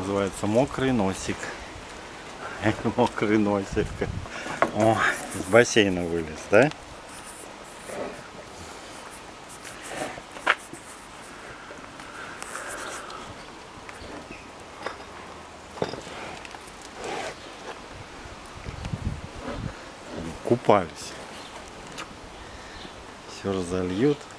называется мокрый носик. Мокрый носик. О, из бассейна вылез, да? Купались. Все разольют.